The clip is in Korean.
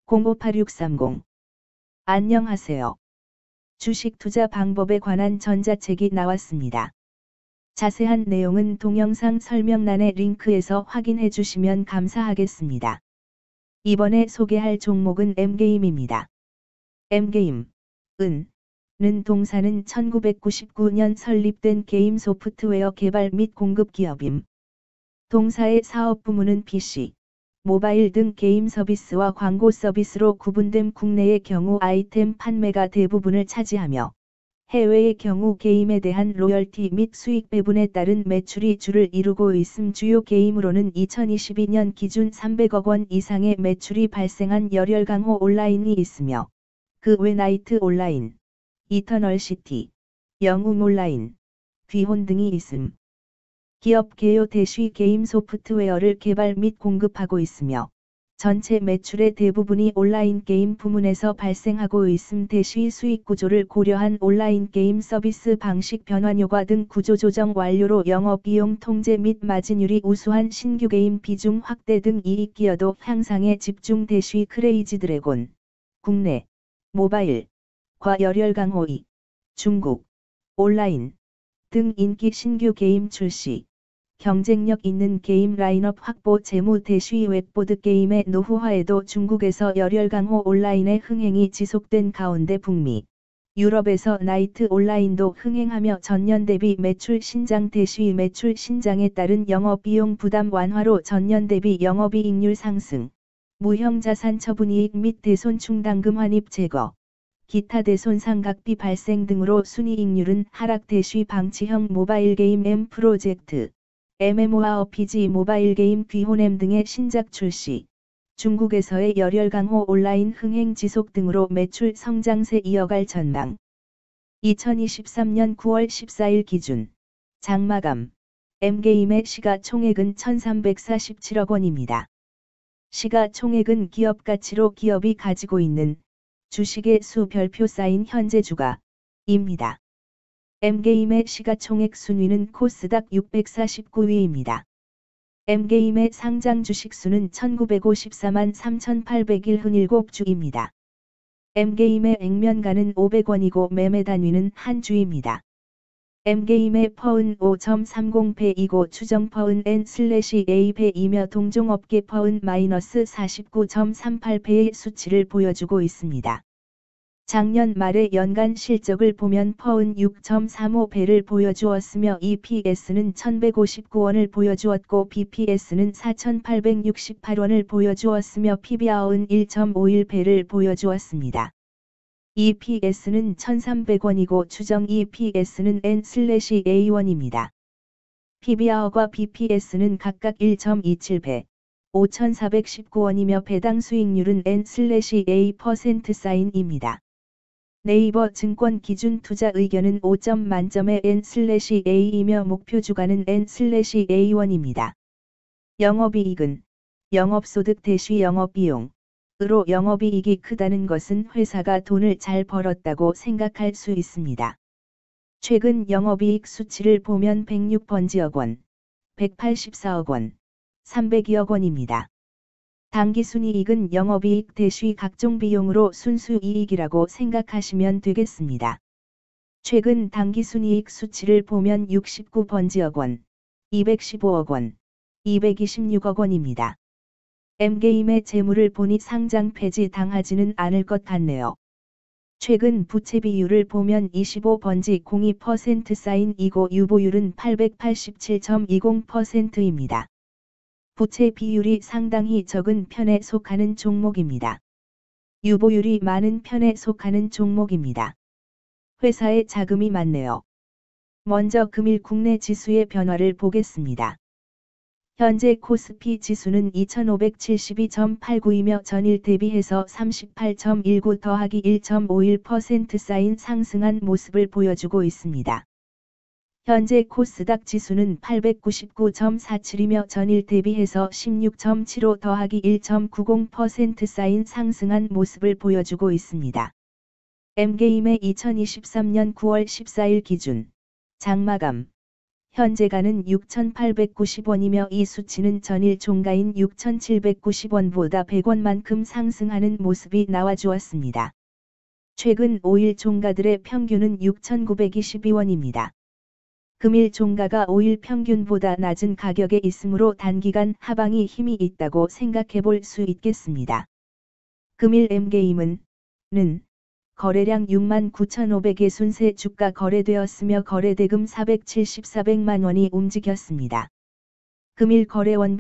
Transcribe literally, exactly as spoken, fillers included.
공오팔육삼공. 안녕하세요. 주식 투자 방법에 관한 전자책이 나왔습니다. 자세한 내용은 동영상 설명란의 링크에서 확인해 주시면 감사하겠습니다. 이번에 소개할 종목은 엠게임입니다. 엠게임, 은, 는 동사는 천구백구십구 년 설립된 게임 소프트웨어 개발 및 공급 기업임. 동사의 사업 부문은 피씨, 모바일 등 게임 서비스와 광고 서비스로 구분됨. 국내의 경우 아이템 판매가 대부분을 차지하며 해외의 경우 게임에 대한 로열티 및 수익 배분에 따른 매출이 주를 이루고 있음. 주요 게임으로는 이천이십이 년 기준 삼백억 원 이상의 매출이 발생한 열혈강호 온라인이 있으며 그 외 나이트 온라인, 이터널 시티, 영웅 온라인, 귀혼 등이 있음. 기업 개요 대쉬 게임 소프트웨어를 개발 및 공급하고 있으며 전체 매출의 대부분이 온라인 게임 부문에서 발생하고 있음. 대쉬 수익 구조를 고려한 온라인 게임 서비스 방식 변환효과 등 구조 조정 완료로 영업비용 통제 및 마진율이 우수한 신규 게임 비중 확대 등 이익 기여도 향상에 집중. 대쉬 크레이지 드래곤, 국내, 모바일, 과 열혈강호 이, 중국, 온라인 등 인기 신규 게임 출시, 경쟁력 있는 게임 라인업 확보. 재무 대쉬 웹보드 게임의 노후화에도 중국에서 열혈강호 온라인의 흥행이 지속된 가운데 북미, 유럽에서 나이트 온라인도 흥행하며 전년 대비 매출 신장. 대쉬 매출 신장에 따른 영업비용 부담 완화로 전년 대비 영업이익률 상승, 무형자산 처분이익 및 대손 충당금 환입 제거, 기타 대손상 각비 발생 등으로 순이익률은 하락. 대쉬 방치형 모바일 게임 M 프로젝트, 엠엠오알피지 모바일 게임 귀혼엠 등의 신작 출시, 중국에서의 열혈강호 온라인 흥행 지속 등으로 매출 성장세 이어갈 전망. 이천이십삼 년 구월 십사일 기준 장마감 엠게임의 시가총액은 천삼백사십칠억 원입니다. 시가총액은 기업가치로 기업이 가지고 있는 주식의 수 별표 쌓인 현재 주가입니다. 엠게임의 시가총액 순위는 코스닥 육백사십구 위입니다. 엠게임의 상장 주식수는 천구백오십사만 삼천팔백칠십칠 주입니다. 엠게임의 액면가는 오백 원이고 매매 단위는 한 주입니다. 엠게임의 퍼은 오 점 삼십 배이고 추정 퍼은 엔 에이 배이며 동종업계 퍼은 마이너스 사십구 점 삼팔 배의 수치를 보여주고 있습니다. 작년 말의 연간 실적을 보면 퍼은 육 점 삼오 배를 보여주었으며 이피에스는 천백오십구 원을 보여주었고 비피에스는 사천팔백육십팔 원을 보여주었으며 피비알은 일 점 오일 배를 보여주었습니다. 이피에스는 천삼백 원이고 추정 이피에스는 엔 에이 원입니다. 피비알과 비피에스는 각각 일 점 이칠 배, 오천사백십구 원이며 배당 수익률은 엔 에이 퍼센트 사인입니다. 네이버 증권 기준 투자 의견은 오 점 만점의 엔 에이이며 목표 주가는 엔 에이 원입니다. 영업이익은 영업소득 대쉬 영업비용 으로 영업이익이 크다는 것은 회사가 돈을 잘 벌었다고 생각할 수 있습니다. 최근 영업이익 수치를 보면 백육 번지억 원, 백팔십사억 원, 삼백이억 원입니다. 당기순이익은 영업이익 대쉬 각종 비용으로 순수이익이라고 생각하시면 되겠습니다. 최근 당기순이익 수치를 보면 육십구 번지억 원, 이백십오억 원, 이백이십육억 원입니다. 엠게임의 재물을 보니 상장 폐지 당하지는 않을 것 같네요. 최근 부채 비율을 보면 이십오 번지 공이 퍼센트 사인이고 유보율은 팔백팔십칠 점 이십 퍼센트입니다. 부채 비율이 상당히 적은 편에 속하는 종목입니다. 유보율이 많은 편에 속하는 종목입니다. 회사에 자금이 많네요. 먼저 금일 국내 지수의 변화를 보겠습니다. 현재 코스피 지수는 이천오백칠십이 점 팔구이며 전일 대비해서 삼십팔 점 일구 더하기 일 점 오일 퍼센트 쌓인 상승한 모습을 보여주고 있습니다. 현재 코스닥 지수는 팔백구십구 점 사칠이며 전일 대비해서 십육 점 칠오 더하기 일 점 구십 퍼센트 쌓인 상승한 모습을 보여주고 있습니다. 엠게임의 이천이십삼 년 구월 십사일 기준 장마감 현재가는 육천팔백구십 원이며 이 수치는 전일 종가인 육천칠백구십 원보다 백 원만큼 상승하는 모습이 나와주었습니다. 최근 오 일 종가들의 평균은 육천구백이십이 원입니다. 금일 종가가 오 일 평균보다 낮은 가격에 있으므로 단기간 하방이 힘이 있다고 생각해 볼 수 있겠습니다. 금일 엠게임은 는 거래량 육만 구천오백육십삼 주가 거래되었으며 거래대금 사백칠십사백만 원이 움직였습니다. 금일 거래원